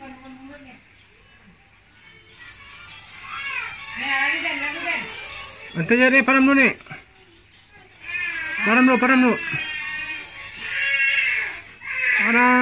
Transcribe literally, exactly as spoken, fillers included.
Nanti jadi padam dulu nih. Padam dulu, padam dulu. Padam.